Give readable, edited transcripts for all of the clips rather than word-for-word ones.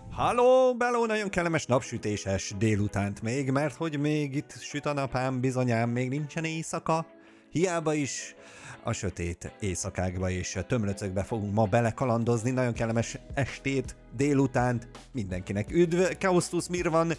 Halló, beló, nagyon kellemes napsütéses délutánt még, mert hogy még itt süt a napám, bizonyám még nincsen éjszaka. Hiába is a sötét éjszakákba és tömlöcökbe fogunk ma belekalandozni. Nagyon kellemes estét, délutánt mindenkinek. Üdv, Kaustus Mirvan,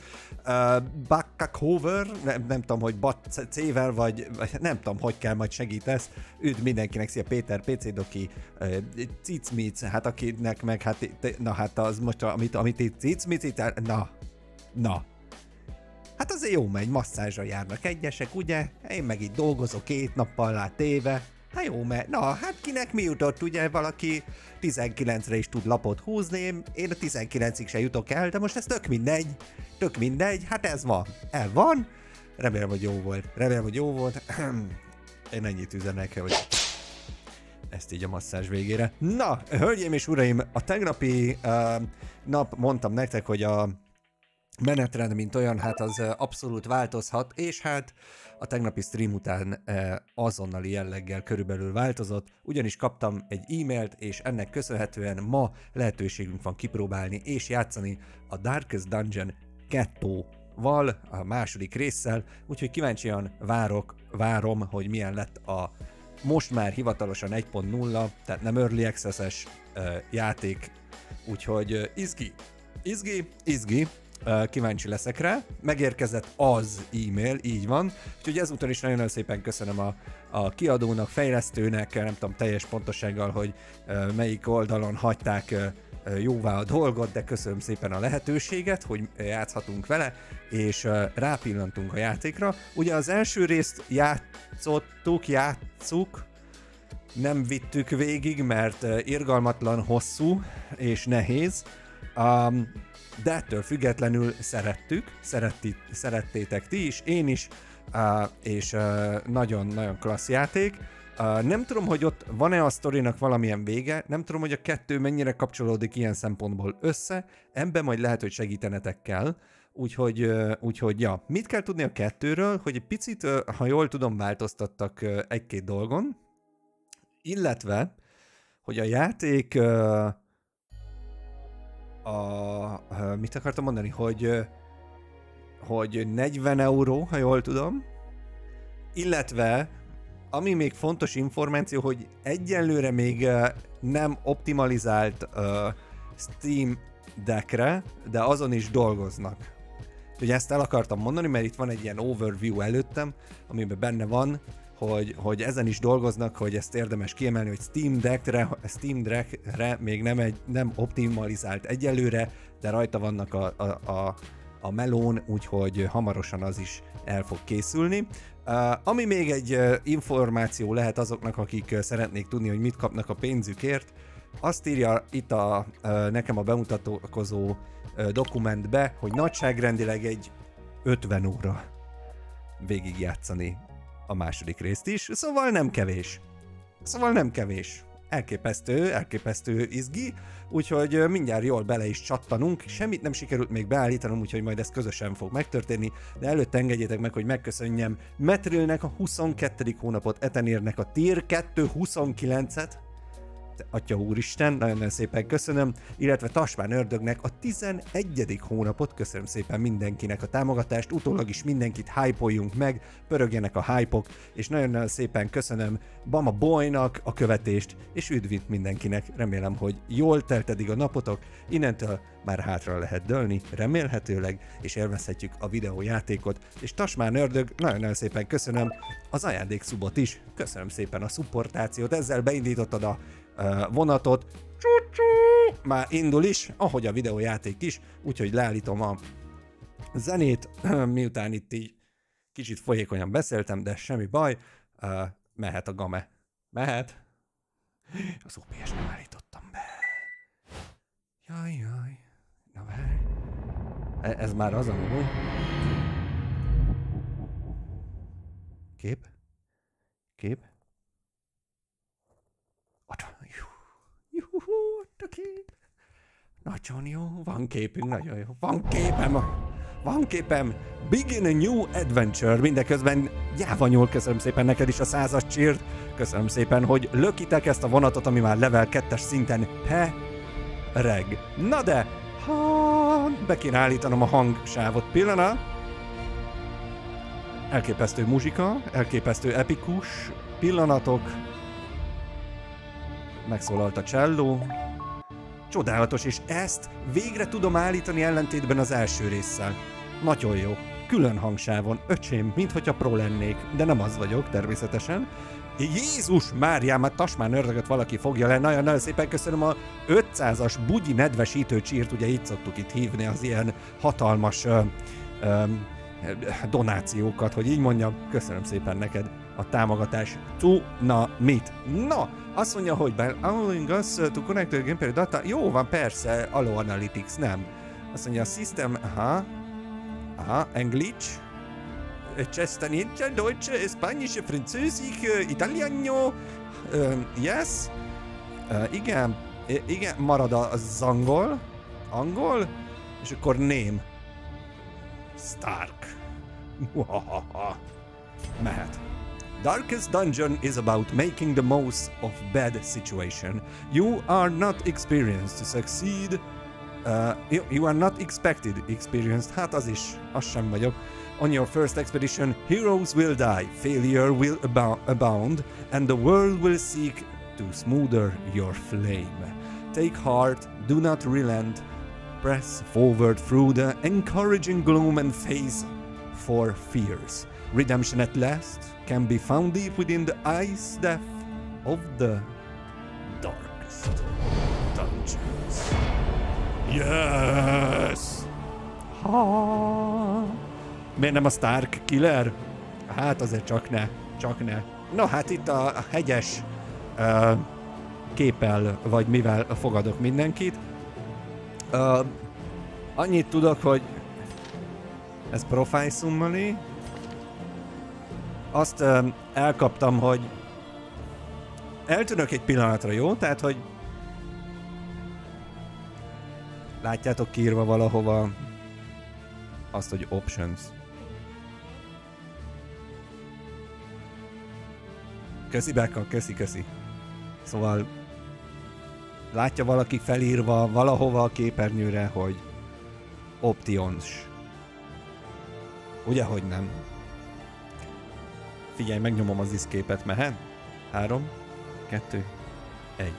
Bakkakover, nem tudom, hogy C-vel vagy nem tudom, hogy kell, majd segítesz. Üdv mindenkinek, szia Péter, PC Doki, Cicmic, hát akinek meg, hát, na hát az most, amit itt Cicmic, na. Hát azért jó megy, masszázsra járnak egyesek, ugye? Én meg itt dolgozok 2 nappal rá téve. Hát jó, mert na, hát kinek mi jutott, ugye? Valaki 19-re is tud lapot húzni, én a 19-ig se jutok el, de most ez tök mindegy, hát ez van, van. Remélem, hogy jó volt. Én ennyit üzenek, hogy ezt így a masszázs végére. Na, hölgyeim és uraim, a tegnapi nap mondtam nektek, hogy a menetrend, mint olyan, hát az abszolút változhat, és hát a tegnapi stream után azonnali jelleggel körülbelül változott, ugyanis kaptam egy e-mailt, és ennek köszönhetően ma lehetőségünk van kipróbálni és játszani a Darkest Dungeon 2-val, a második résszel, úgyhogy kíváncsian várom, hogy milyen lett a most már hivatalosan 1.0, tehát nem Early Access-es játék, úgyhogy izgi. Kíváncsi leszek rá. Megérkezett az e-mail, így van. Úgyhogy ezúton is nagyon szépen köszönöm a kiadónak, fejlesztőnek, nem tudom teljes pontosággal, hogy melyik oldalon hagyták jóvá a dolgot, de köszönöm szépen a lehetőséget, hogy játszhatunk vele, és rápillantunk a játékra. Ugye az első részt játsszuk, nem vittük végig, mert irgalmatlan hosszú és nehéz. De ettől függetlenül szerettétek ti is, én is, és nagyon-nagyon klassz játék. Nem tudom, hogy ott van-e a sztorinak valamilyen vége, nem tudom, hogy a 2 mennyire kapcsolódik ilyen szempontból össze, ebben majd lehet, hogy segítenetek kell, úgyhogy ja. Mit kell tudni a 2-ről, hogy egy picit, ha jól tudom, változtattak 1-2 dolgon, illetve, hogy a játék... mit akartam mondani, hogy 40 euró, ha jól tudom, illetve, ami még fontos információ, hogy egyelőre még nem optimalizált Steam Deckre, de azon is dolgoznak. Úgyhogy ezt el akartam mondani, mert itt van egy ilyen overview előttem, amiben benne van, hogy ezen is dolgoznak, hogy ezt érdemes kiemelni, hogy Steam Deckre még nem optimalizált egyelőre, de rajta vannak a melón, úgyhogy hamarosan az is el fog készülni. Ami még egy információ lehet azoknak, akik szeretnék tudni, hogy mit kapnak a pénzükért, azt írja itt nekem a bemutatkozó dokumentbe, hogy nagyságrendileg egy 50 óra végigjátszani a második részt is, szóval nem kevés. Elképesztő izgi, úgyhogy mindjárt jól bele is csattanunk, semmit nem sikerült még beállítanom, úgyhogy majd ez közösen fog megtörténni, de előtte engedjétek meg, hogy megköszönjem Metrilnek a 22. hónapot, Etenérnek a Tier 2 29-et, Atya úristen, nagyon szépen köszönöm, illetve Tasmán Ördögnek a 11. hónapot, köszönöm szépen mindenkinek a támogatást, utólag is mindenkit hype-oljunk meg, pörögjenek a hype-ok, és nagyon szépen köszönöm Bama Boynak a követést, és üdvít mindenkinek, remélem, hogy jól telt eddig a napotok, innentől már hátra lehet dőlni, remélhetőleg, és élvezhetjük a videójátékot, és Tasmán Ördög, nagyon szépen köszönöm az ajándékszubot is, köszönöm szépen a szupportációt, ezzel beindítottad a vonatot, már indul is, ahogy a videójáték is, úgyhogy leállítom a zenét, miután itt így kicsit folyékonyan beszéltem, de semmi baj, mehet a game. Mehet. Az OBS nem állítottam be. Jaj. Na várj. Ez már az, amúgy. Kép. Ott a kép. Nagyon jó, van képünk, nagyon jó. Van képem. Begin a new adventure. Mindeközben Jávanyul, köszönöm szépen neked is a 100-as cheert. Köszönöm szépen, hogy lökitek ezt a vonatot, ami már level 2-es szinten pereg. Na de, Be kéne állítanom a hangsávot. Pillanat. Elképesztő muzsika, elképesztő epikus pillanatok. Megszólalt a cselló. Csodálatos, és ezt végre tudom állítani ellentétben az első résszel. Nagyon jó. Külön hangsávon. Öcsém, minthogyha pro lennék, de nem az vagyok, természetesen. Jézus Máriám, hát tasmán ördögöt valaki fogja le. Nagyon szépen köszönöm a 500-as bugyi nedvesítő csírt, ugye így szoktuk itt hívni az ilyen hatalmas donációkat, hogy így mondjam. Köszönöm szépen neked a támogatás. Mit? Na, azt mondja, hogy allowing us to connect the gameplay data. Jó van, persze, Allo Analytics, nem. Azt mondja, a system, English, Cestanice, Deutsche, Spanish, Französisch, Italiano, yes, igen, marad az angol, és akkor name, Stark. Mehet. Darkest Dungeon is about making the most of bad situation. You are not experienced to succeed. You are not experienced. Hát az sem vagyok. On your first expedition, heroes will die, failure will abound, and the world will seek to smother your flame. Take heart, do not relent. Press forward through the encouraging gloom and face for fears. Redemption at last can be found deep within the ice depth of the darkest dungeons. Yes! Miért nem a Stark Killer? Hát azért csak ne. No, hát itt a hegyes képpel, vagy mivel fogadok mindenkit. Annyit tudok, hogy ez profile summary. Azt elkaptam, hogy eltűnök egy pillanatra, jó? Tehát, hogy látjátok kiírva valahova azt, hogy options. Köszi Becca, köszi. Szóval látja valaki felírva valahova a képernyőre, hogy options. Ugye, hogy nem? Figyelj, megnyomom az escape-et, mehet? 3, 2, 1.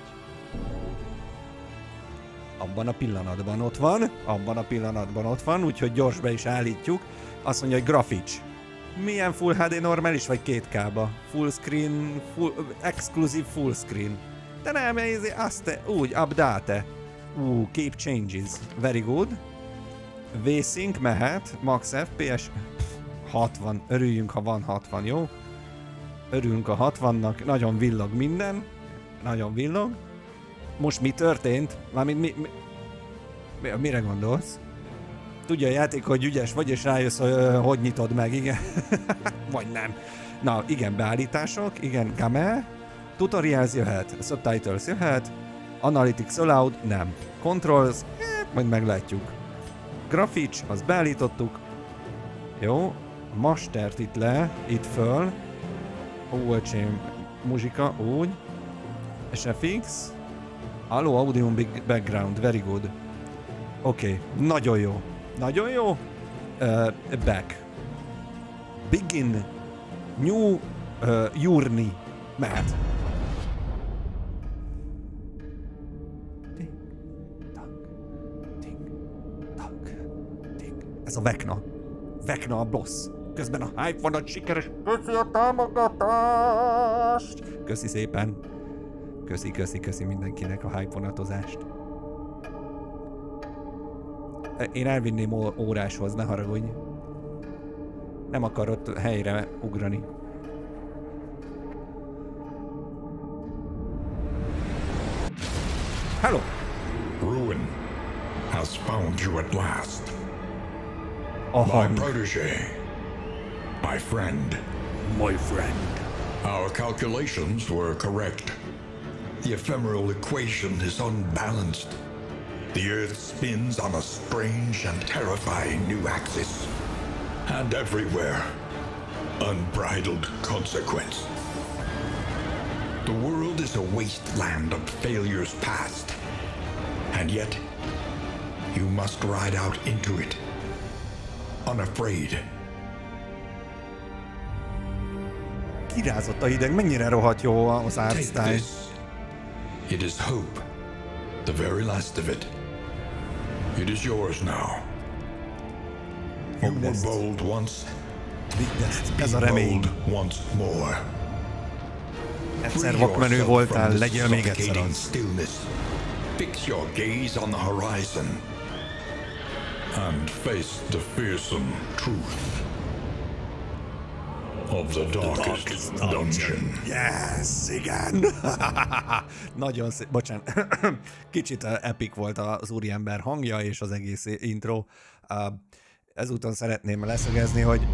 Abban a pillanatban ott van, úgyhogy gyors be is állítjuk. Azt mondja, hogy graphics. Milyen Full HD normális, vagy 2K-ba? Full screen, exclusive full screen. De nem, azt úgy, update. Keep changes. Very good. V-Sync mehet, max FPS 60. Örüljünk, ha van 60, jó? Örülünk a 60-nak, nagyon villog minden. Nagyon villog. Most mi történt? Mármint mire gondolsz? Tudja a játék, hogy ügyes vagy, és rájössz, hogy nyitod meg, igen. Vagy nem. Na, igen, beállítások, igen, game. Tutorials jöhet, subtitles jöhet, analytics allowed, nem. Controls, majd meglátjuk. Graphics, azt beállítottuk. Jó, mastert itt föl. Öcsém, muzsika, úgy. SFX. Allo audio background, very good. Oké, nagyon jó. Back. Begin. New journey. Mehet. Ez a Vecna. Vecna a boss. Közben a hype van, a sikeres. Köszi a támogatást! Köszi szépen. Köszi mindenkinek a hype vonatozást. Én elvinném óráshoz, ne haragudj. Nem akarod helyre ugrani. Hello! Ruin has found you at last. My protégé. My friend. Our calculations were correct. The ephemeral equation is unbalanced. The Earth spins on a strange and terrifying new axis. And everywhere, unbridled consequence. The world is a wasteland of failures past. And yet, You must ride out into it, unafraid. Kirázott a hideg, mennyire rohadt jó az Take artstyle. this. It is hope, the very last of it. It is yours now. You were Fogd ezt. bold once. Vidd ezt. Be Ez a remény. bold once more. Egyszer Free vakmenő yourself voltál, from this legyél még egyszer suffocating az. stillness. Fix your gaze on the horizon and face the fearsome truth of the darkest dungeon. Yes, igen! Nagyon szép, bocsánat. Kicsit epic volt az úriember hangja és az egész intro. Ezúton szeretném leszögezni, hogy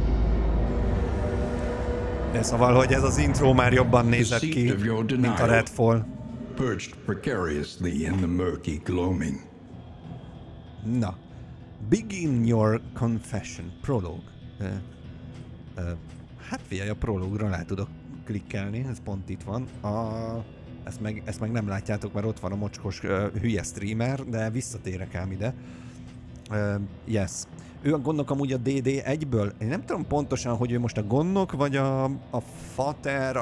szóval, hogy ez az intro már jobban nézett ki, mint a Redfall. Perched precariously in the murky gloaming. Na. Begin your confession. Prolog. Hát figyelj, a prologra rá tudok klikkelni, ez pont itt van. Ezt meg nem látjátok, mert ott van a mocskos hülye streamer, de visszatérek ám ide. Yes. Ő a gondnok amúgy a DD1-ből. Én nem tudom pontosan, hogy ő most a gondnok, vagy a fater,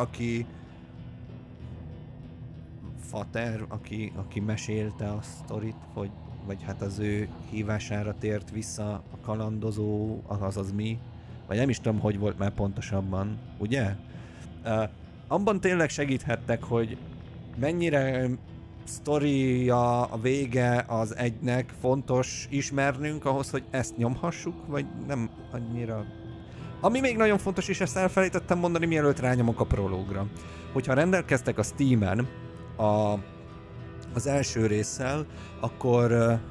aki mesélte a sztorit, vagy hát az ő hívására tért vissza a kalandozó, azaz mi. Vagy nem is tudom, hogy volt már pontosabban, ugye? Abban tényleg segíthettek, hogy mennyire sztoria, a vége az egynek fontos ismernünk ahhoz, hogy ezt nyomhassuk, vagy nem annyira... Ami még nagyon fontos, és ezt elfelejtettem mondani, mielőtt rányomok a prológra. Hogyha rendelkeztek a Steamen az első résszel, akkor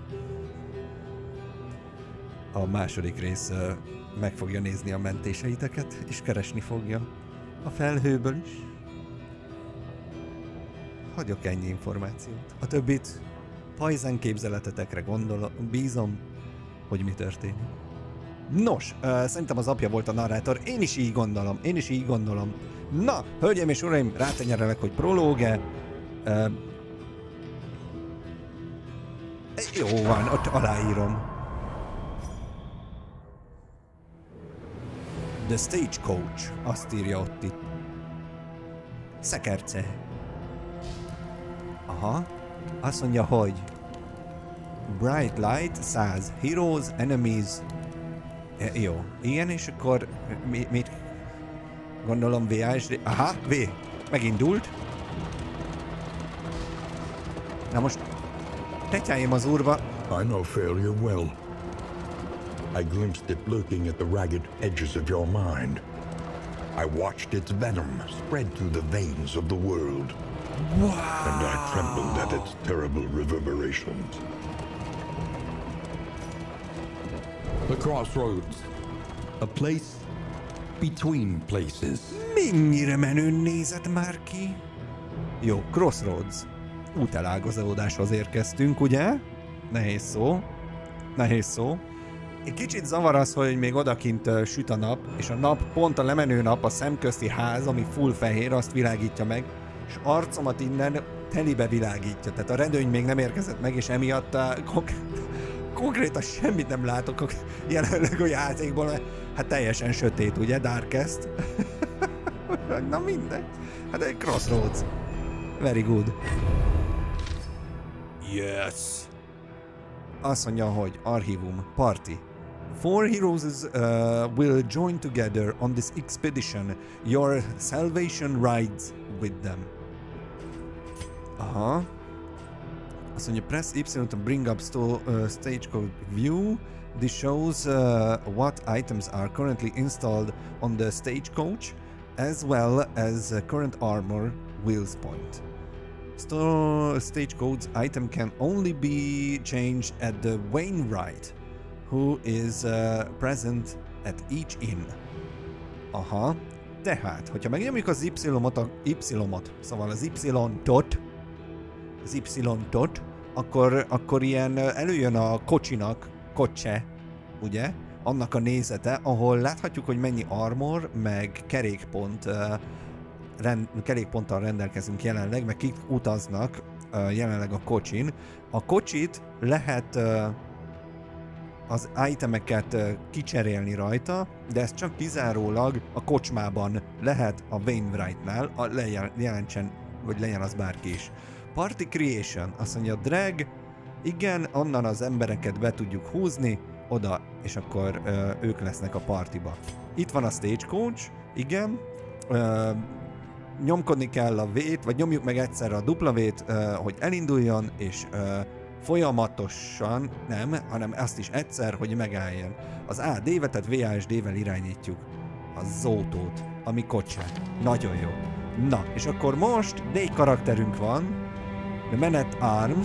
a második rész meg fogja nézni a mentéseiteket, és keresni fogja a felhőből is. Hagyok ennyi információt. A többit pajzán képzeletetekre bízom, hogy mi történik. Nos, szerintem az apja volt a narrátor, én is így gondolom. Na, hölgyeim és uraim, rátenyerelek, hogy prológe. Jó van, ott aláírom. The Stagecoach, azt írja ott itt. Szekerce. Aha, azt mondja, hogy Bright Light 100, Heroes, Enemies. Jó, igen, és akkor mit gondolom VA és aha, V, megindult. Na most tetyáljam az úrba. I know failure well. I glimpsed it lurking at the ragged edges of your mind. I watched its venom spread through the veins of the world. Wow. And I trembled at its terrible reverberations. The crossroads. A place between places. Mennyire menőn nézett már ki? Jó, Crossroads. Útelágazódáshoz érkeztünk, ugye? Nehéz szó. Egy kicsit zavar az, hogy még odakint süt a nap, és a nap, pont a lemenő nap, a szemközti ház, ami full fehér, azt világítja meg, és arcomat innen telibe világítja. Tehát a redőny még nem érkezett meg, és emiatt konkrétan semmit nem látok jelenleg a játékból, mert hát teljesen sötét, ugye? Darkest. Na mindegy. Hát egy Crossroads. Very good. Yes. Azt mondja, hogy archívum, party. 4 heroes will join together on this expedition. Your salvation rides with them. Aha. Azt mondja, press Y to bring up Stagecoach view. This shows what items are currently installed on the Stagecoach, as well as current armor wheels point. Stagecoach's item can only be changed at the Wainwright, who is present at each inn. Aha. Tehát, hogyha megnyomjuk az Y-ot, szóval az Y-tot, akkor ilyen előjön a kocsinak, ugye? Annak a nézete, ahol láthatjuk, hogy mennyi armor, meg kerékponttal rendelkezünk jelenleg, meg kik utaznak jelenleg a kocsin. A kocsit lehet az itemeket kicserélni rajta, de ez csak kizárólag a kocsmában lehet a Wainwrightnál, jelentsen, vagy legyen az bárki is. Party Creation, azt mondja drag, igen, onnan az embereket be tudjuk húzni, oda, és akkor ők lesznek a partiba. Itt van a Stagecoach, igen, nyomkodni kell a V-t, vagy nyomjuk meg egyszerre a W-t, hogy elinduljon, és folyamatosan, nem, hanem azt is egyszer, hogy megálljon. Az AD-vel, tehát VASD-vel irányítjuk a Zótót, ami kocsát. Nagyon jó. Na, és akkor most 4 karakterünk van. The Man at Arms,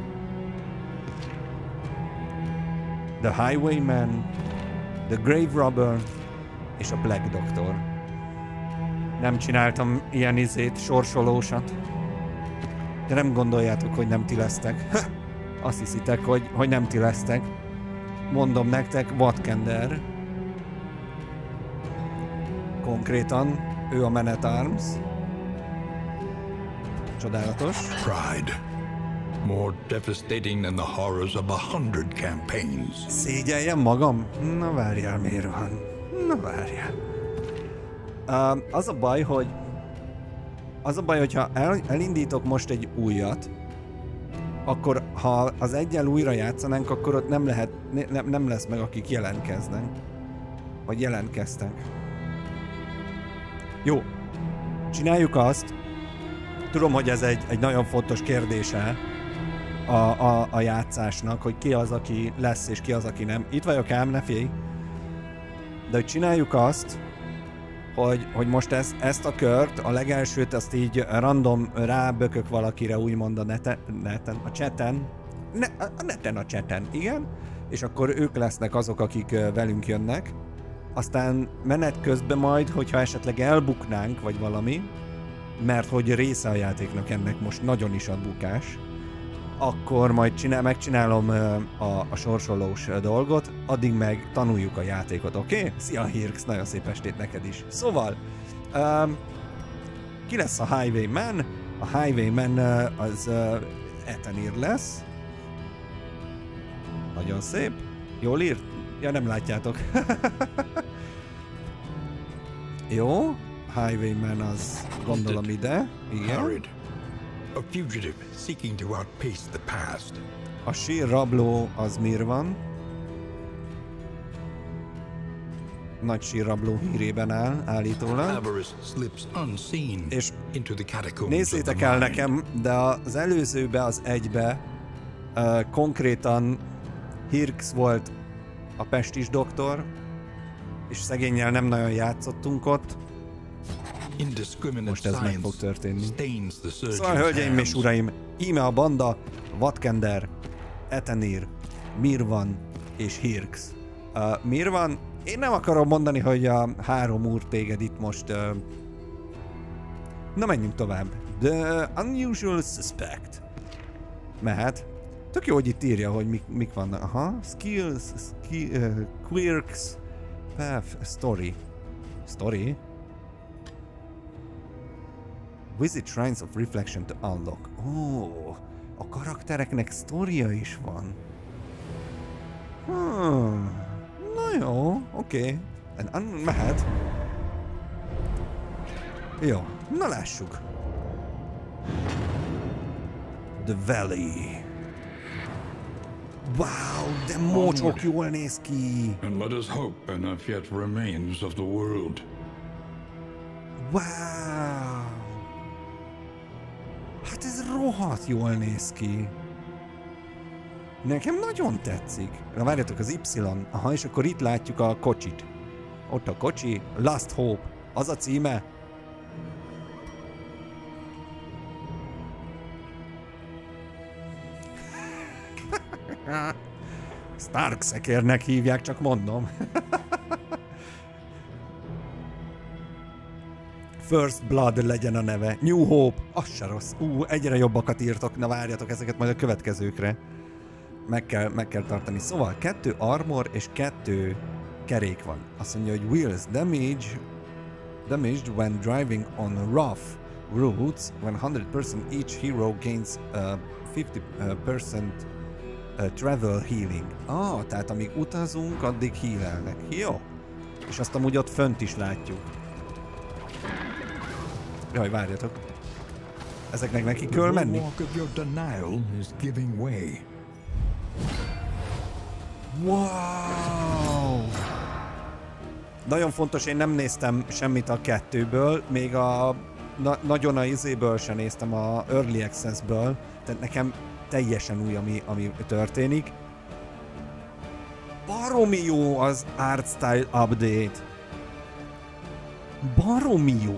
The Highwayman, The Grave Robber és a Black Doctor. Nem csináltam ilyen sorsolósat. De nem gondoljátok, hogy nem ti lesztek. Azt hiszitek, hogy nem ti lesztek. Mondom nektek, Watkender. Konkrétan, ő a Man at Arms. Csodálatos. Pride. More devastating than the horrors of 100 campaigns. Szégyeljem magam? Na várjál, miért van? Na várjál. Az a baj, hogyha elindítok most egy újat, akkor ha az eggyel újra játszanánk, akkor ott nem lesz meg, akik jelentkeznek. Vagy jelentkeztek. Jó. Csináljuk azt. Tudom, hogy ez egy nagyon fontos kérdése a játszásnak, hogy ki az, aki lesz, és ki az, aki nem. Itt vagyok ám, ne félj. De hogy csináljuk azt, hogy most ezt a kört, a legelsőt, azt így random rábökök valakire, úgymond a neten, a chaten. A neten, a chaten, igen. És akkor ők lesznek azok, akik velünk jönnek. Aztán menet közben majd, hogyha esetleg elbuknánk, vagy valami, mert hogy része a játéknak ennek most nagyon is a bukás, akkor majd megcsinálom a sorsolós dolgot, addig meg tanuljuk a játékot, oké? Okay? Szia Hirx, nagyon szép estét neked is. Szóval, ki lesz a Highwayman? A Highwayman az Ethanir lesz. Nagyon szép. Jól írt? Ja, nem látjátok. Jó. Highwayman az gondolom ide. Igen. A fugitive seeking to outpace the past. A sírrabló az Mirvan. Nagy sírrabló hírében áll, állítólag. És nézzétek el nekem, de az előzőbe, az egybe konkrétan Hirx volt a pestis doktor, és szegénnyel nem nagyon játszottunk ott. Most ez meg fog történni. Szóval, hölgyeim és uraim, íme a banda, Watkender, Ethanir, Mirvan és Hirx. Mirvan, én nem akarom mondani, hogy a 3 úr téged itt most... Na menjünk tovább. The Unusual Suspect. Mehet. Tök jó, hogy itt írja, hogy mik vannak. Aha. Skills, quirks, path, story. Story? Visit Shrines of Reflection to unlock. Ó, a karaktereknek sztoria is van. Na jó, oké. Mehet. Jó, na lássuk. The Valley. Wow, de mocsok jól néz ki. And let us hope enough yet remains of the world. Wow. Hát ez rohadt jól néz ki. Nekem nagyon tetszik. Na várjatok, az Y. Aha, és akkor itt látjuk a kocsit. Ott a kocsi. Last Hope. Az a címe. Stark szekérnek hívják, csak mondom. First Blood legyen a neve. New Hope. Az se rossz. Egyre jobbakat írtok. Na várjatok ezeket majd a következőkre. Meg kell tartani. Szóval 2 armor és 2 kerék van. Azt mondja, hogy wheels damaged when driving on rough routes. When 100% each hero gains 50% travel healing. Tehát amíg utazunk, addig healelnek. Jó. És azt amúgy ott fönt is látjuk. Jaj, várjatok. Ezeknek neki kell menni? Wow! Nagyon fontos, én nem néztem semmit a kettőből, még a nagyon a izéből sem néztem, a Early Access-ből, tehát nekem teljesen új, ami történik. Baromi jó az Art Style Update. Baromi jó.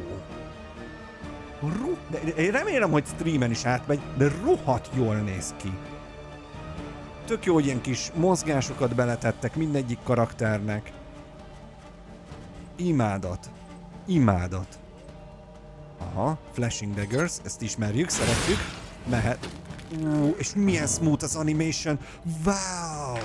Én remélem, hogy streamen is átmegy, de rohadt jól néz ki. Tök jó, hogy ilyen kis mozgásokat beletettek mindegyik karakternek. Imádat. Imádat. Aha, Flashing Daggers, ezt ismerjük, szeretjük. Mehet. És milyen smooth az animation. Wow!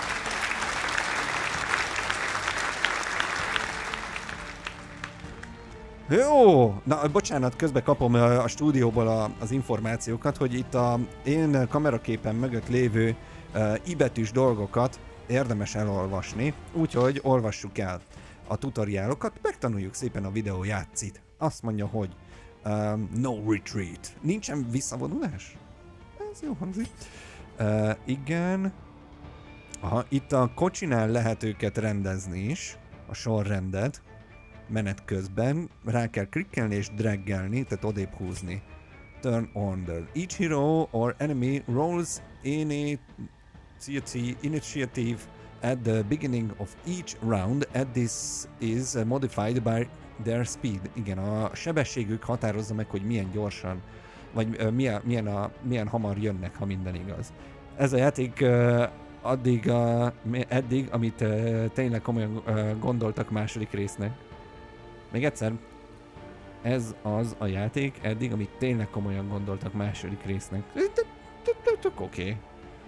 Jó! Na, bocsánat, közben kapom a stúdióból az információkat, hogy itt a én kameraképen mögött lévő i-betűs dolgokat érdemes elolvasni, úgyhogy olvassuk el a tutoriálokat, megtanuljuk szépen a videó játszit. Azt mondja, hogy no retreat. Nincsen visszavonulás? Ez jó hangzik. Igen. Aha, itt a kocsinál lehet őket rendezni is, a sorrendet. Menet közben rá kell klikkelni és draggelni, tehát odébb húzni. Turn order. Each hero or enemy rolls initiative at the beginning of each round, and this is modified by their speed. Igen, a sebességük határozza meg, hogy milyen gyorsan, vagy milyen hamar jönnek, ha minden igaz. Ez a játék eddig, amit tényleg komolyan gondoltak második résznek. Még egyszer, ez az a játék eddig, amit tényleg komolyan gondoltak második résznek. Tök oké.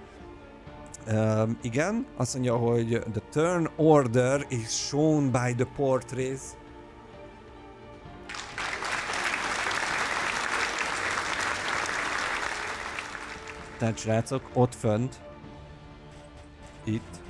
Igen, azt mondja, hogy the turn order is shown by the portraits. Tehát srácok, ott fönt, itt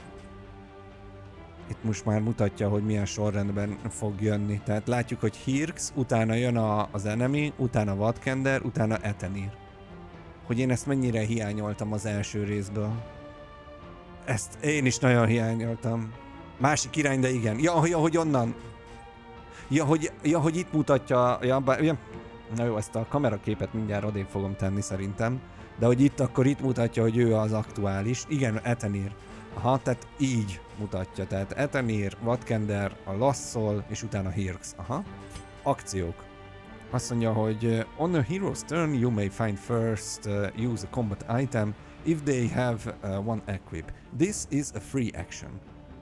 most már mutatja, hogy milyen sorrendben fog jönni. Tehát látjuk, hogy Hyrx, utána jön az enemy, utána Vadkender, utána Etenir. Hogy én ezt mennyire hiányoltam az első részből. Ezt én is nagyon hiányoltam. Másik irány, de igen. Ja, hogy onnan. Ja, hogy itt mutatja. Na jó, ezt a kameraképet mindjárt odébb fogom tenni szerintem. De hogy itt mutatja, hogy ő az aktuális. Igen, Etenir. Aha, tehát így mutatja. Tehát Etenir, Vadkender, a Lasszol, és utána Hyrx. Aha. Akciók. Azt mondja, hogy on a hero's turn you may find first use a combat item if they have one equip. This is a free action.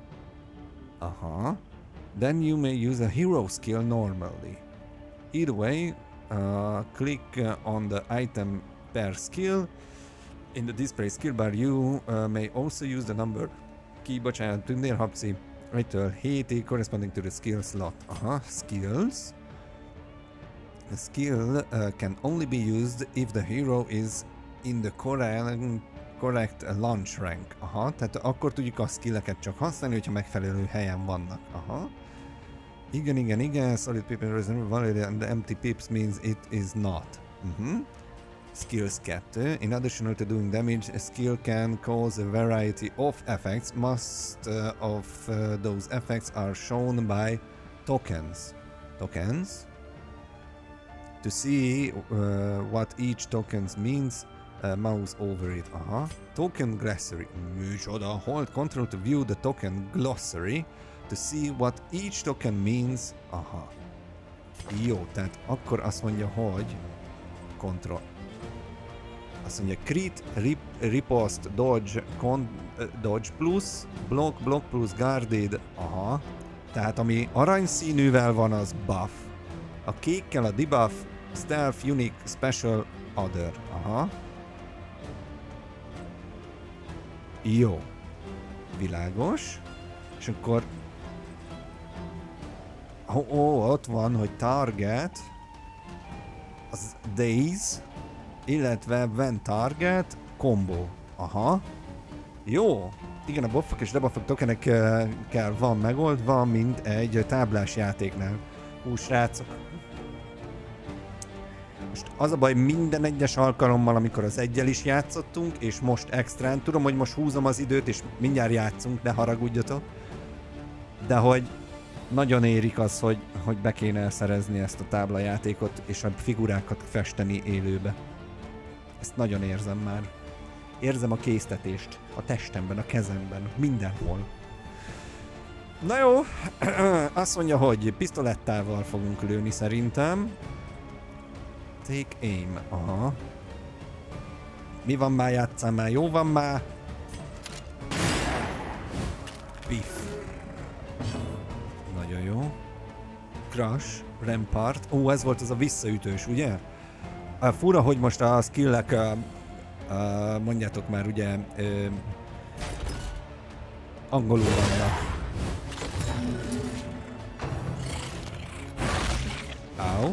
Aha. Then you may use a hero skill normally. Either way, click on the item per skill. In the display skill bar you may also use the number key, bocsánat, tündérhabci 1-től 7-ig corresponding to the skill slot. Aha, skills. The skill can only be used if the hero is in the correct launch rank. Aha, tehát akkor tudjuk a skilleket csak használni, hogyha megfelelő helyen vannak. Aha. Igen, solid people is valid and the empty pips means it is not. Skills 2. In addition to doing damage, a skill can cause a variety of effects. Most of those effects are shown by tokens. Tokens? To see what each token means, mouse over it. Aha. Token glossary. Műcsoda. Hold control to view the token glossary to see what each token means. Aha. Jó, tehát akkor azt mondja, hogy control. Azt mondja, crit, riposte, dodge, dodge plus, block plus, guarded. Aha. Tehát ami aranyszínűvel van, az buff. A kékkel a debuff, stealth, unique, special, other. Aha. Jó. Világos. És akkor... ott van, hogy target. az Days, illetve When Target combo. Aha. Jó. Igen, a buffok és debuffok tokenekkel van megoldva, mint egy táblás játéknál. Hú, srácok. Most az a baj, minden egyes alkalommal, amikor az egyel is játszottunk, és most extrán, tudom, hogy most húzom az időt, és mindjárt játszunk, ne haragudjatok. De hogy nagyon érik az, hogy be kéne szerezni ezt a táblajátékot, és a figurákat festeni élőbe. Ezt nagyon érzem már. Érzem a késztetést a testemben, a kezemben, mindenhol. Na jó, azt mondja, hogy pisztolettával fogunk lőni szerintem. Take aim, aha. Mi van már, játsszál már, jó van már. Biff. Nagyon jó. Crush, Rampart. Ó, ez volt az a visszaütős, ugye? Fura, hogy most a skillek, mondjátok már, ugye, angolul vannak. Au.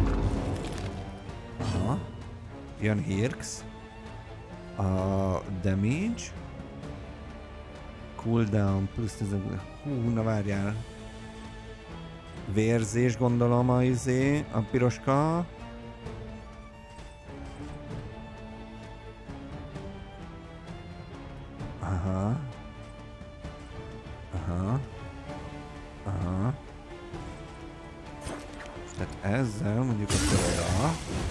Aha. Jön Hirx. Damage. Cooldown plusz 10. Hú, na várjál. Vérzés, gondolom a piroska. Aha. Aha. Aha. Tehát ezzel mondjuk a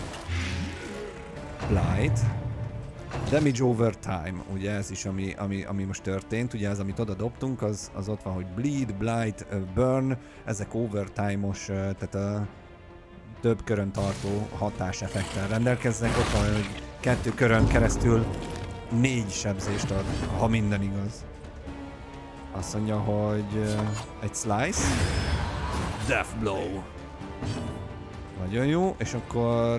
Blight. Damage over time, ugye ez is, ami most történt, ugye ez, amit oda dobtunk, az ott van, hogy bleed, blight, burn, ezek overtime-os, tehát a több körön tartó hatáseffektel rendelkeznek, ott van, hogy 2 körön keresztül 4 sebzést ad, ha minden igaz. Azt mondja, hogy egy slice, death blow. Nagyon jó, és akkor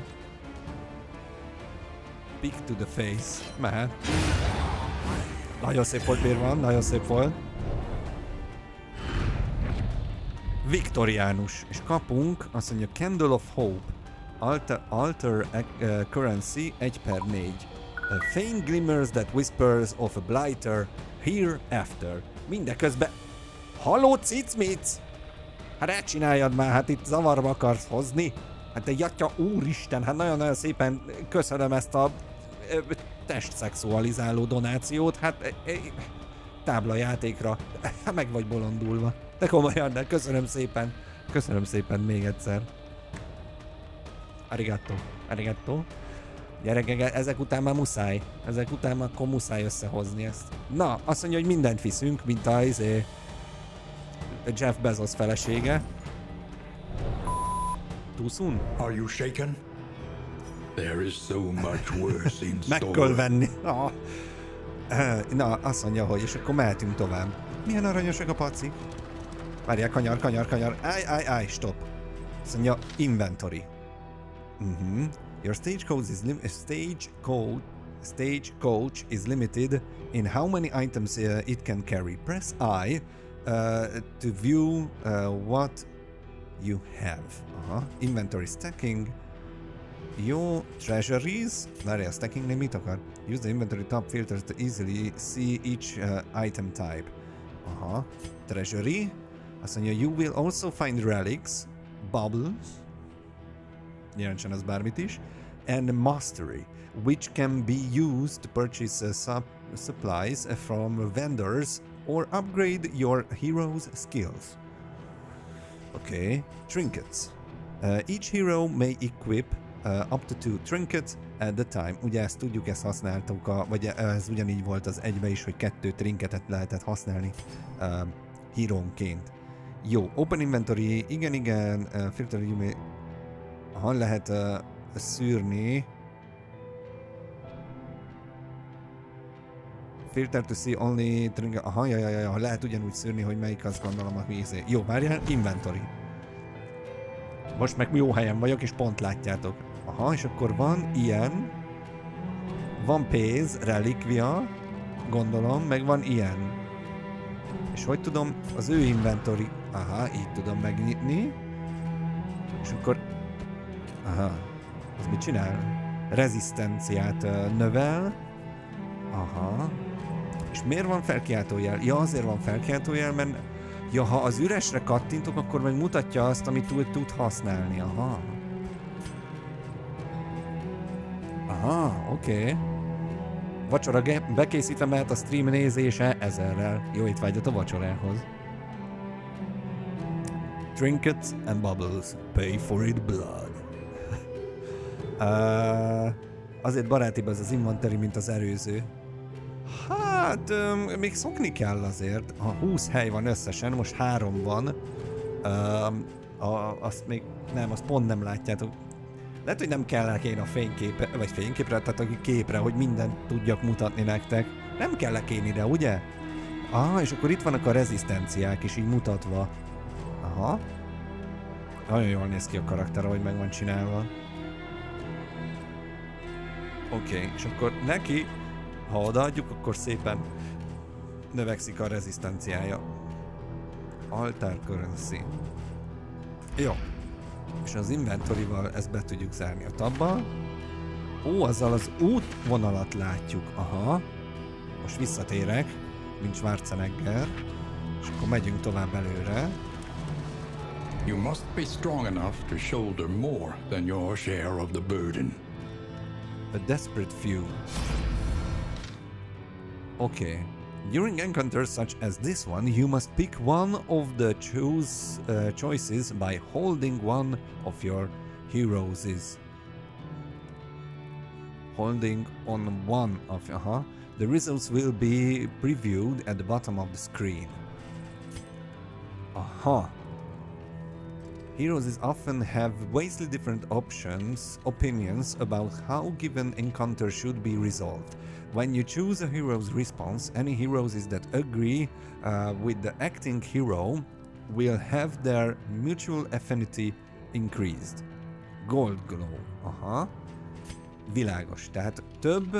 pick to the face. Mehet. Nagyon szép volt, Birvan, nagyon szép volt. Viktoriánus. És kapunk, azt mondja, Candle of Hope. Alter currency 1/4. Faint glimmers that whispers of a blighter hereafter. Mindeközben... Halló, cicmic! Hát elcsináljad már, hát itt zavarba akarsz hozni. Hát te jatya, úristen, hát nagyon-nagyon szépen köszönöm ezt a testsexualizáló donációt, hát táblajátékra, hát meg vagy bolondulva. De komolyan, de köszönöm szépen még egyszer. Arigato, arigato. Gyerekek, ezek után már muszáj, akkor muszáj összehozni ezt. Na, azt mondja, hogy mindent viszünk, mint a Jeff Bezos felesége. Too soon? Are you shaken? There is so much worse in store. Meg kell venni. Na, azt mondja, hogy és akkor mehetünk tovább. Milyen aranyosak a pacik? Várjál, kanyar. Áj, stop. Azt mondja, inventory. Your stagecoach is limited in how many items it can carry. Press I to view what you have. Inventory stacking. Jó, treasuries. Várjál, stacking mit akar? Use the inventory top filters to easily see each item type. Treasury. Azt mondja, you will also find relics, bubbles. Jelentsen az bármit is. And mastery, which can be used to purchase supplies from vendors or upgrade your hero's skills. Okay. Trinkets. Each hero may equip up to 2 trinkets at the time. Ugye ezt tudjuk, ezt használtuk, vagy ez ugyanígy volt az egybe is, hogy 2 trinketet lehetett használni hírónként. Jó, open inventory, igen, filter, lehet szűrni. Filter to see only trinket, lehet ugyanúgy szűrni, hogy melyik azt gondolom a vízé. Jó, várjál, inventory. Most meg jó helyen vagyok, és pont látjátok. És akkor van ilyen. Van pénz, relikvia, gondolom, meg van ilyen. És hogy tudom, az ő inventory... így tudom megnyitni. És akkor... Az mit csinál? Rezisztenciát növel. Aha. És miért van felkiáltójel? Ja, azért van felkiáltójel, mert ja, ha az üresre kattintok, akkor meg mutatja azt, amit tud használni. Aha. Aha, oké. Vacsora bekészítve mehet a stream nézése 1000-rel. Jó étvágyat a vacsorához. Trinkets and bubbles. Pay for it blood. Azért barátibb ez az inventory, mint az előző. Hát, még szokni kell azért. Ha 20 hely van összesen, most 3 van. Azt még nem, azt pont nem látjátok. Lehet, hogy nem kellek én a fényképre, vagy fényképre, tehát a képre, hogy mindent tudjak mutatni nektek. Nem kellek én ide, ugye? Ah, és akkor itt vannak a rezisztenciák is így mutatva. Aha. Nagyon jól néz ki a karakter, ahogy meg van csinálva. Oké, és akkor neki, ha odaadjuk, akkor szépen növekszik a rezisztenciája. Altar currency. Jó. És az inventory-val ezt be tudjuk zárni a tabba. Ó, azzal az útvonalat látjuk. Aha. Most visszatérek, mint Schwarzenegger. És akkor megyünk tovább előre. You must be strong enough to shoulder more than your share of the burden. A desperate few. Okay. During encounters such as this one, you must pick one of the choices by holding one of your heroes. Holding on one of... The results will be previewed at the bottom of the screen. Heroes often have vastly different opinions about how given encounter should be resolved. When you choose a hero's response, any heroes that agree with the acting hero will have their mutual affinity increased. Gold glow. Aha. Világos. Tehát több...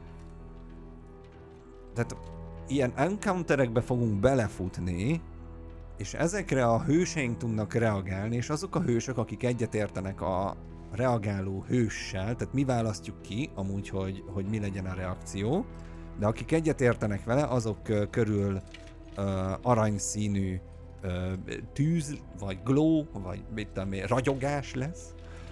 Tehát ilyen encounterekbe fogunk belefutni, és ezekre a hőseink tudnak reagálni, és azok a hősök, akik egyetértenek a reagáló hőssel, tehát mi választjuk ki, amúgy, hogy mi legyen a reakció, de akik egyetértenek vele, azok körül aranyszínű tűz, vagy glow, vagy mit tudom én, ragyogás lesz.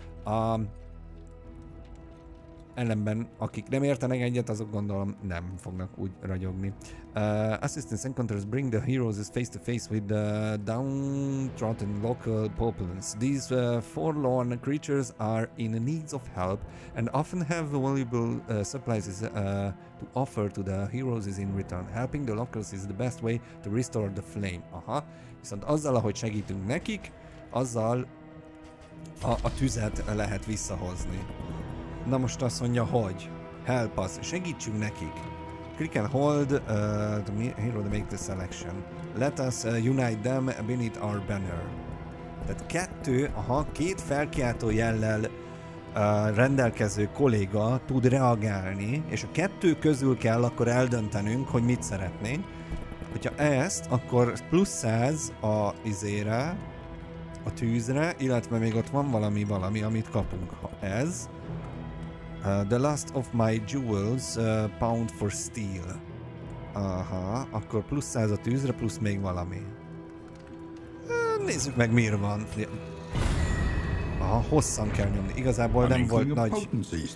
Ellenben, akik nem értenek egyet, azok gondolom nem fognak úgy ragyogni. Assistance encounters bring the heroes face to face with the downtrodden local populace. These forlorn creatures are in need of help and often have valuable supplies to offer to the heroes in return. Helping the locals is the best way to restore the flame. Aha. Viszont azzal, ahogy segítünk nekik, azzal a tüzet lehet visszahozni. Na most azt mondja, hogy help us, segítsünk nekik. Click and hold the hero to make the selection. Let us unite them beneath our banner. Tehát két felkiáltó jellel rendelkező kolléga tud reagálni, és a kettő közül kell akkor eldöntenünk, hogy mit szeretnénk. Hogyha ezt, akkor plusz 100 a izére, a tűzre, illetve még ott van valami, amit kapunk. Ha ez... the last of my jewels, pound for steel. Aha, akkor plusz 100 a tűzre, plusz még valami. Nézzük meg, miért van. Aha, hosszan kell nyomni. Igazából nem volt nagy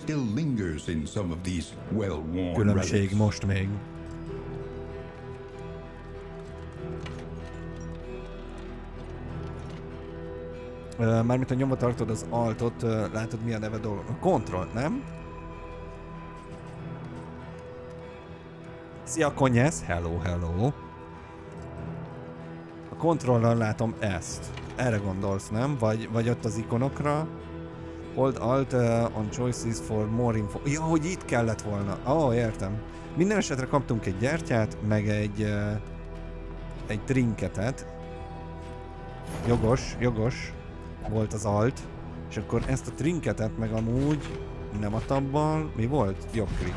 különbség most még. Mármint ha nyomva tartod az altot, látod mi a neve dolog. A control, nem? Szia Konyesz! Hello, hello! A kontrollal látom ezt. Erre gondolsz, nem? Vagy ott az ikonokra. Hold Alt on choices for more info. Ja, hogy itt kellett volna. Értem. Minden esetre kaptunk egy gyertyát, meg egy trinketet. Jogos. Volt az Alt. És akkor ezt a trinketet meg amúgy nem a tabbal. Mi volt? Jobbklik.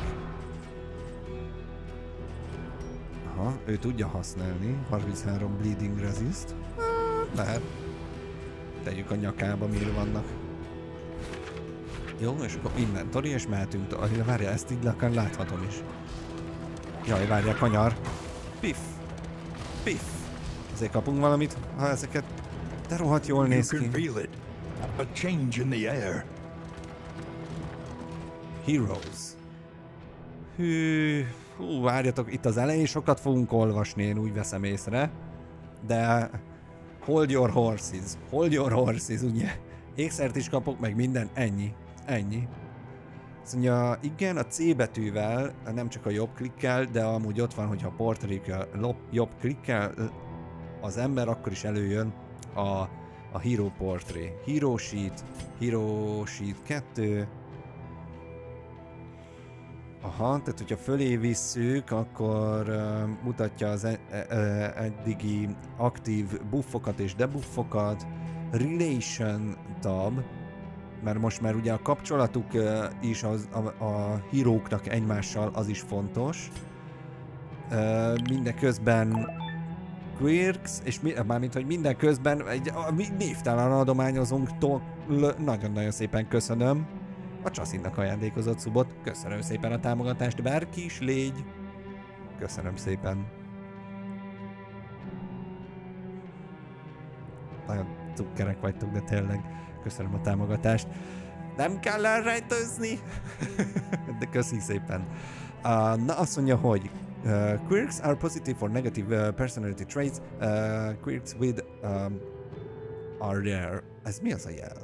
Aha, ő tudja használni. 33 bleeding resist. Lehet. Tegyük a nyakába, mire vannak. Jó, és akkor inventory, és mehetünk. Várja, ezt így akár láthatom is. Jaj, várja, kanyar. Piff. Piff. Ezért kapunk valamit, ha ezeket... De rohadt jól néz ki. A change in the air. Heroes. Hú, várjatok, itt az elején sokat fogunk olvasni, én úgy veszem észre. De... Hold your horses, ugye? Ékszert is kapok, meg minden, ennyi. Azt mondja, igen, a C betűvel, nem csak a jobb klikkel, de amúgy ott van, hogyha a portrékkel jobb klikkel az ember, akkor is előjön a Hero Portrait. Hero Sheet 2. Aha, tehát hogyha fölé visszük, akkor mutatja az eddigi aktív buffokat és debuffokat. Relation tab, mert most már ugye a kapcsolatuk is a híróknak egymással az is fontos. Mindeközben quirks, és mármint, hogy mindenközben egy névtelen adományozunk, nagyon-nagyon szépen köszönöm a Csacinnak ajándékozott szubot, köszönöm szépen a támogatást, bárki is légy, köszönöm szépen. Nagyon cukkerek vagytok, de tényleg köszönöm a támogatást. Nem kell elrejtőzni, de köszi szépen. Na azt mondja, hogy quirks are positive or negative personality traits. Quirks with are rare. Ez mi az a jel?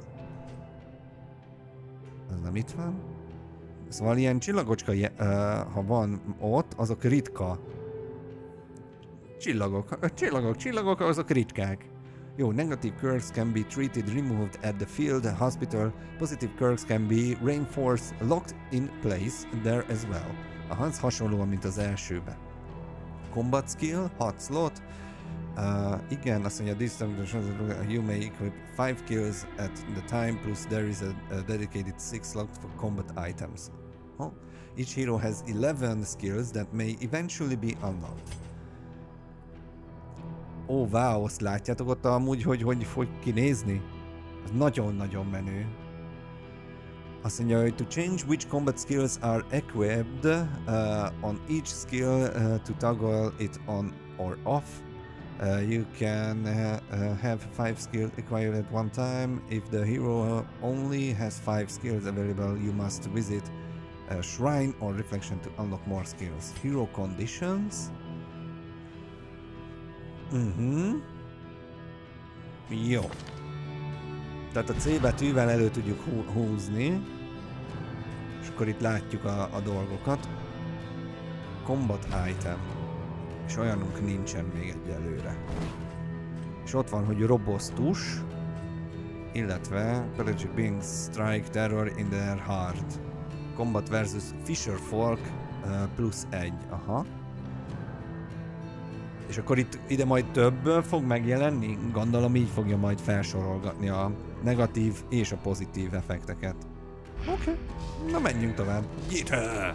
Ez nem itt van? Szóval ilyen csillagocska, ha van ott, azok ritka. Csillagok, azok ritkák. Jó, negative quirks can be treated, removed at the field hospital. Positive quirks can be reinforced, locked in place there as well. Aha, ez hasonlóan, mint az elsőben. Combat skill, 6 slot. Igen, azt mondja, this time you may equip 5 kills at the time, plus there is a dedicated 6 slots for combat items. Oh. Each hero has 11 skills that may eventually be unlocked. Ó, wow, azt látjátok ott amúgy, hogy fog kinézni? Ez nagyon-nagyon menő. Azt mondja, hogy to change which combat skills are equipped on each skill to toggle it on or off. You can have 5 skills acquired at one time. If the hero only has 5 skills available, you must visit a shrine or reflection to unlock more skills. Hero conditions. Jó. Tehát a C betűvel elő tudjuk húzni. És akkor itt látjuk a dolgokat. Combat item. És olyanunk nincsen még egyelőre. És ott van, hogy robosztus, illetve Pelagic Beings Strike Terror in their Heart. Combat versus Fisher Folk plusz 1. Aha. És akkor ide majd több fog megjelenni? Gondolom így fogja majd felsorolgatni a negatív és a pozitív effekteket. Oké. Na menjünk tovább. Gyere!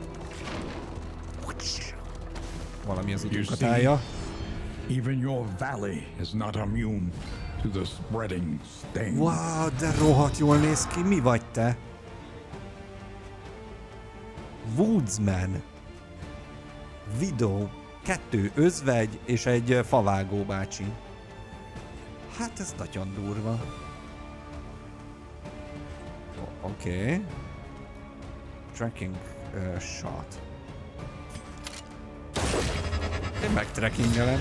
Valami az utunkat állja. Even your valley is not immune to the spreading stain. Wow, de rohadt jól néz ki. Mi vagy te? Woodsman. Widow. 2 özvegy és egy favágó bácsi. Hát ez nagyon durva. Oké. Tracking shot. Én megtrackingelem.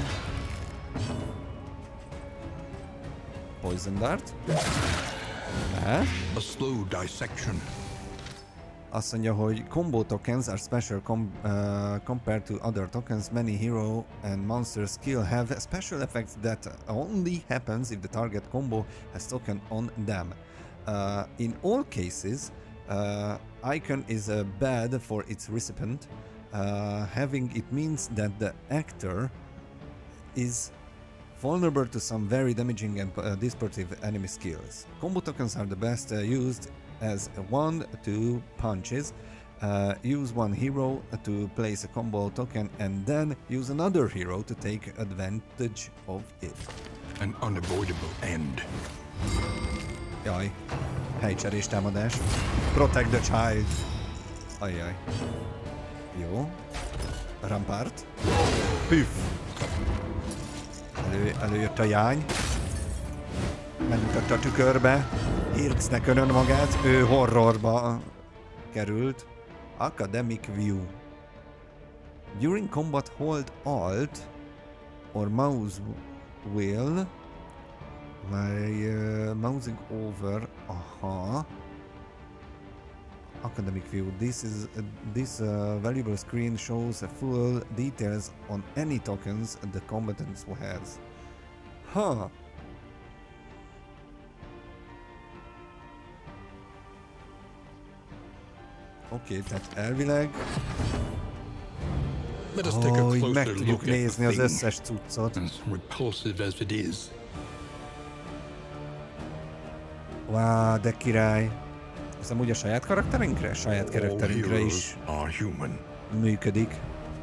Poison dart. Lehet. A slow dissection. Azt mondja, hogy combo tokens are special compared to other tokens. Many hero and monster skill have special effects that only happens if the target combo has token on them. In all cases, icon is bad for its recipient. Having it means that the actor is vulnerable to some very damaging and disruptive enemy skills. Combo tokens are the best used as 1-2 punches. Use one hero to place a combo token and then use another hero to take advantage of it. An unavoidable end. Jaj. helycserés támadás. Protect the child. Ajjaj. Jó. Rampart. Püff. Előjött a jány. Megmutatta a tükörbe. Irxnek önön magát. Ő horrorba került. Academic View. During combat hold Alt or mouse wheel while mousing over. Aha. Academic View. This valuable screen shows a full details on any tokens the combatant has. Ha. Oké, tehát elvileg... így meg tudjuk nézni az összes cuccot. Wow, de király. Ez amúgy a saját karakterünkre? Saját karakterünkre is működik.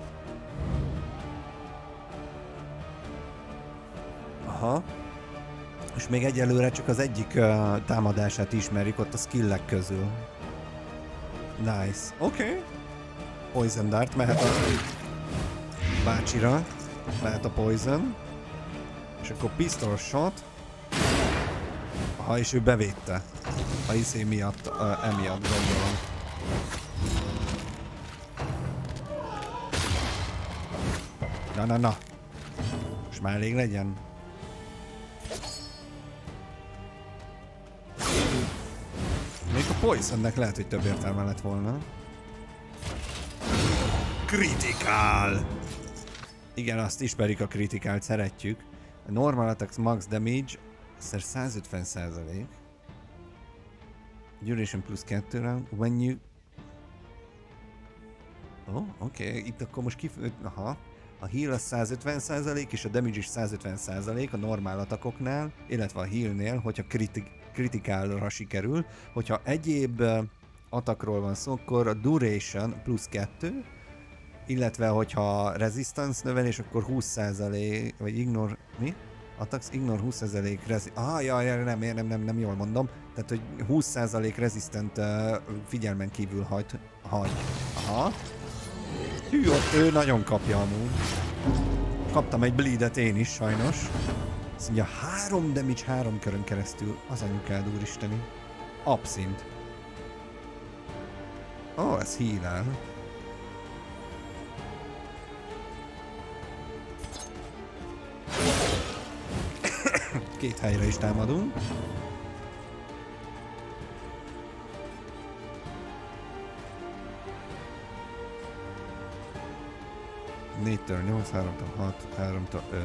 Aha. És még egyelőre csak az egyik támadását ismerjük ott a skillek közül. Nice. Oké. Poison Dart mehet a bácsira. Mehet a Poison. És akkor Pistol Shot. Aha, és ő bevédte. A izé miatt, emiatt gondolom. Na. Most már elég legyen. Még a Poisonnek lehet, hogy több értelme lett volna. Critical! Igen, azt ismerik a critical-t, szeretjük. A normal attacks max damage 150%. Duration plusz 2 round. When you... Oh, oké. Itt akkor most aha. A heal az 150% és a damage is 150% a normál atakoknál, illetve a healnél, hogyha kritikálra sikerül. Hogyha egyéb atakról van szó, akkor a duration plusz 2, illetve hogyha resistance növelés, akkor 20% vagy ignore... Mi? Attacks ignore 20% nem jól mondom. Tehát, hogy 20% resistant figyelmen kívül hagy. Aha. Hű, ott ő nagyon kapja amúgy. Kaptam egy bleedet én is, sajnos. Azt mondja, 3 damage 3 körön keresztül. Az anyukád, úristeni. Abszint. Ó, ez heal-el. Két helyre is támadunk. Négytől 8, 3-től 6, 3-től 5.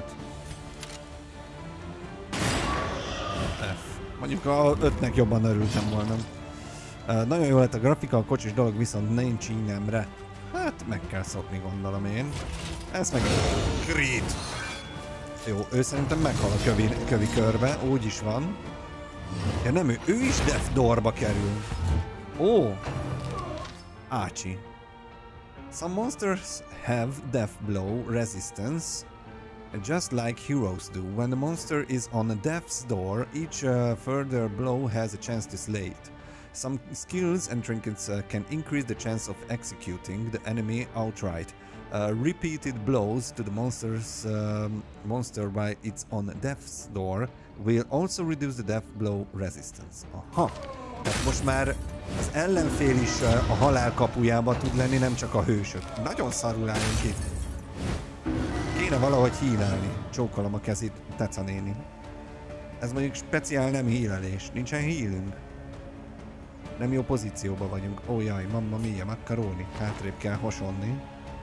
F. Mondjuk a 5-nek jobban örültem volna. Nagyon jó lett a grafika, a kocsis dolog viszont nincs ínemre. Hát meg kell szokni, gondolom én. Ez meg crit. Jó, ő szerintem meghal a kövi körbe, úgy is van. Ja nem, ő is Death Doorba kerül. Ó! Ácsi. Some monsters have Death Blow resistance, just like heroes do. When the monster is on a Death's Door, each further blow has a chance to slay it. Some skills and trinkets can increase the chance of executing the enemy outright. Repeated blows to the monster by its on Death's Door will also reduce the Death Blow resistance. Aha! Tehát most már az ellenfél is a halál kapujába tud lenni, nem csak a hősök. Nagyon szarul állunk itt. Kéne valahogy hílelni. Csókolom a kezét, Teca néni. Ez mondjuk speciál nem hílelés. Nincsen hílünk. Nem jó pozícióban vagyunk. Ó jaj, mamma mia, makaroni. Hátrébb kell hasonlni.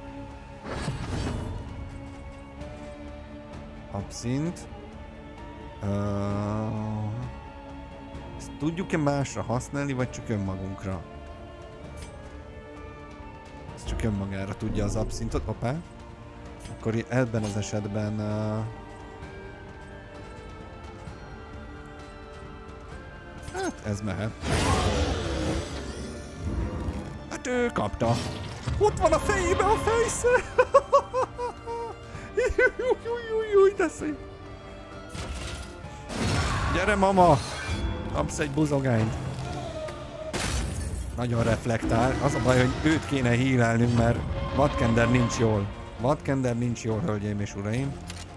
Abszint. Ezt tudjuk-e másra használni, vagy csak önmagunkra? Ez csak önmagára tudja az abszintot. Hoppá. Akkor ebben az esetben... Hát ez mehet. Hát ő kapta. Ott van a fejébe a fejsze! Jújjújjújjúj, de szép! Gyere, mama! Kapsz egy buzogányt. Nagyon reflektál. Az a baj, hogy őt kéne hílelnünk, mert Vadkender nincs jól. Vadkender nincs jól, hölgyeim és uraim.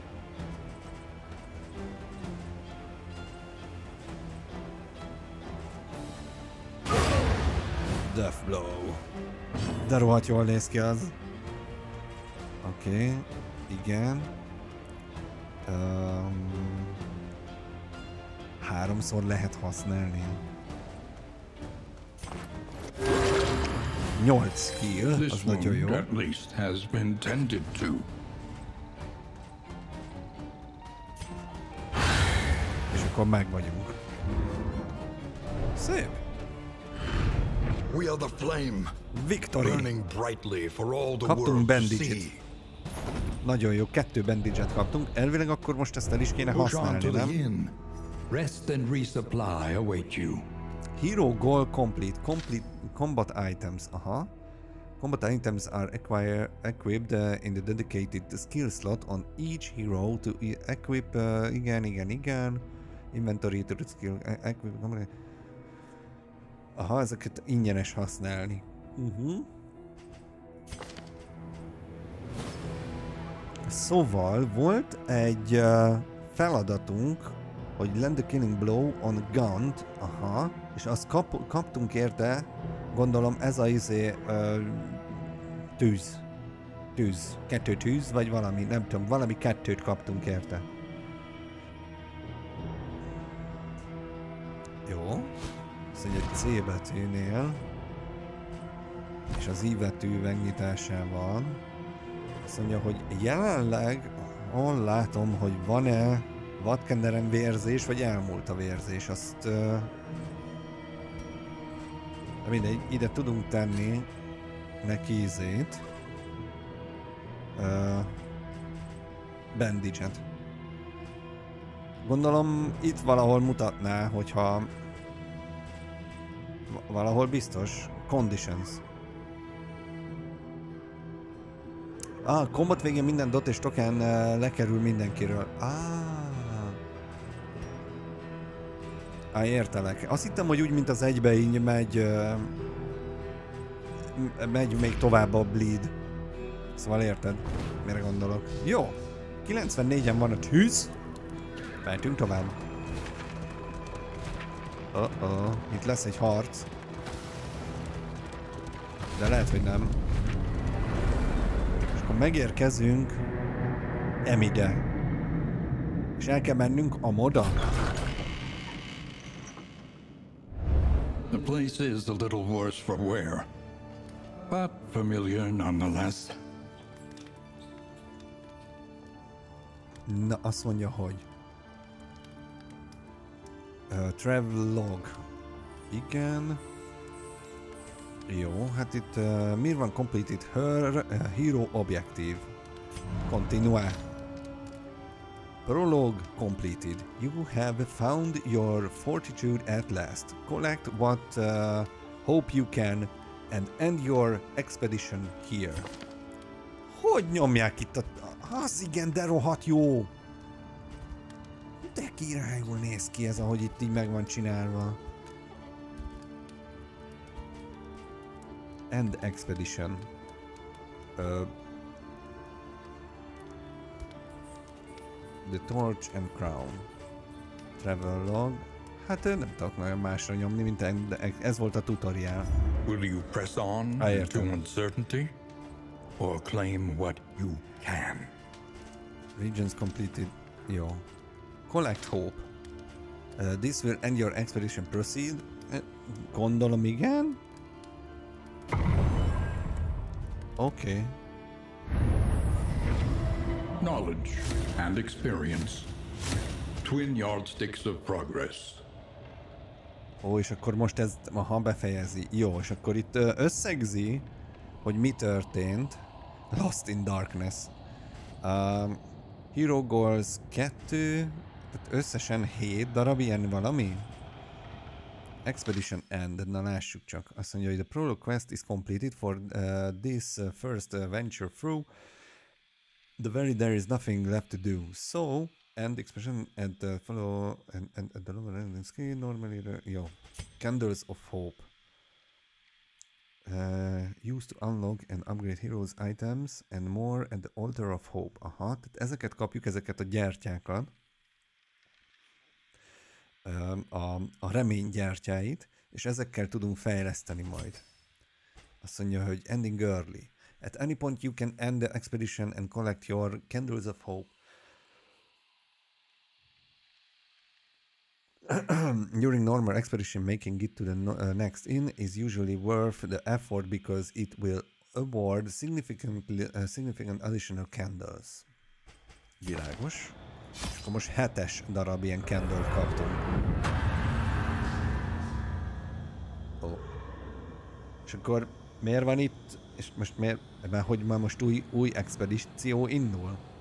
Death blow. De rohadt jól néz ki az. Oké, igen. Háromszor lehet használni. 8 heal, az nagyon jó. At least has been tended to. És akkor meg vagyunk. Szép. We are the flame, Victory. burning brightly for all the Kaptunk world to bandage-et. see. Nagyon jó, 2 bandage-et kaptunk. Elvileg akkor most ezt el is kéne Push on használni, to the nem? inn. Rest and resupply await you. Hero goal complete. Complete combat items. Aha. Combat items are equipped in the dedicated skill slot on each hero to equip. Igen. Inventory to the skill. Equip. Aha, ezeket ingyenes használni. Szóval volt egy feladatunk, hogy land the killing blow on Gaunt, aha, és azt kaptunk érte, gondolom ez a tűz, 2 tűz, vagy valami, nem tudom, valami 2-t kaptunk érte. Jó, ez egy C betűnél, és az I betű megnyitásával. Azt mondja, hogy jelenleg hol látom, hogy van-e Vadkenderen vérzés, vagy elmúlt a vérzés. Azt... de mindegy, ide tudunk tenni neki ízét. Bandage-et. Gondolom itt valahol mutatná, hogyha... valahol biztos. Conditions. Combat végén minden dot és token lekerül mindenkiről. Értelek. Azt hittem, hogy úgy, mint az egybe így megy még tovább a bleed. Szóval érted, mire gondolok. Jó. 94-en van a tűz. Mehetünk tovább. Itt lesz egy harc. De lehet, hogy nem. És akkor megérkezünk Emide. És el kell mennünk a moda. The place is a little worse for wear, but familiar nonetheless. Na, azt mondja, hogy travel log. Igen. Jó, hát itt miért van completed her hero objective? Continue. Prologue completed. You have found your fortitude at last. Collect what hope you can and end your expedition here. Hogy nyomják itt a... Az igen, de rohadt jó! De királyul néz ki ez, ahogy itt így meg van csinálva. End expedition. The Torch and Crown. Travel log. Hát nem tudok nagyon másra nyomni, mint ez volt a tutorial. Will you press on into uncertainty or claim what you can? Regions completed. Jó. Collect hope. This will end your expedition. Proceed. Gondolom igen. Okay. Knowledge and experience. Twin yardsticks of progress. Ó, és akkor most ez, aha, befejezi. Jó, és akkor itt összegzi, hogy mi történt. Lost in Darkness. Hero Goals 2, tehát összesen 7 darab ilyen valami. Expedition End, na lássuk csak. Azt mondja, hogy the prologue quest is completed for this first venture through. There is nothing left to do. So, end expression and follow and the lower ending screen normally. Jó. Candles of Hope. Used to unlock and upgrade heroes items and more at the Altar of Hope. Aha, tehát ezeket kapjuk, ezeket a gyertyákat. A remény gyertyáit, és ezekkel tudunk fejleszteni majd. Azt mondja, hogy ending early. At any point you can end the expedition and collect your Candles of Hope. During normal expedition, making it to the next inn is usually worth the effort because it will award significant additional candles. Világos. És akkor most 7 darab ilyen candle-t kaptunk. Ó. És akkor miért van itt, és most miért, mert hogy már most új expedíció indul?